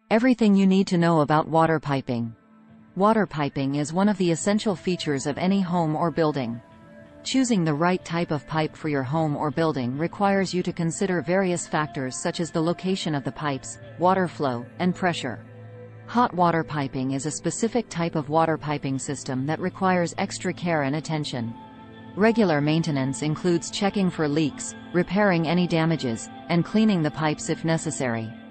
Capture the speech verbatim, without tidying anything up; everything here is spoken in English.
Everything you need to know about water piping. Water piping is one of the essential features of any home or building. Choosing the right type of pipe for your home or building requires you to consider various factors such as the location of the pipes, water flow, and pressure. Hot water piping is a specific type of water piping system that requires extra care and attention. Regular maintenance includes checking for leaks, repairing any damages, and cleaning the pipes if necessary.